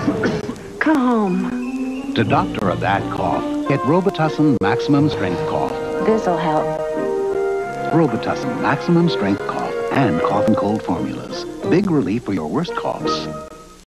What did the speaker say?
Come home. To doctor a bad cough, get Robitussin Maximum Strength Cough. This'll help. Robitussin Maximum Strength Cough and cough and cold formulas. Big relief for your worst coughs.